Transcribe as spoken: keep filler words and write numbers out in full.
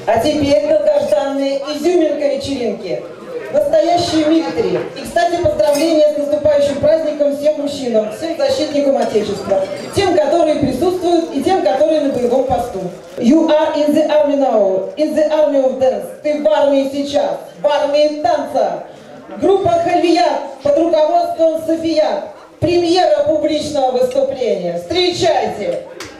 А теперь долгожданная изюминка вечеринки. Настоящие милитари. И, кстати, поздравления с наступающим праздником всем мужчинам, всем защитникам Отечества, тем, которые присутствуют, и тем, которые на боевом посту. You are in the army now, in the army of dance. Ты в армии сейчас, в армии танца. Группа Хальвият под руководством София. Премьера публичного выступления. Встречайте!